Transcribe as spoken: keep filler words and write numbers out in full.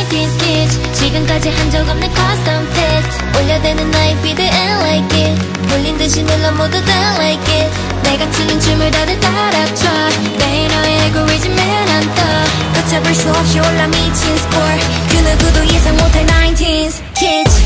나인티즈 kids 지금까지 한 적 없는 custom fit 올려대는 나의 feed and like it 몰린 듯이 눌러 모두 다 like it 내가 추는 춤을 다들 따라춰 매일 너의 알고리즘에 난 떠 걷잡을 수 없이 올라 미친 score 그 누구도 예상 못할 나인티즈 kids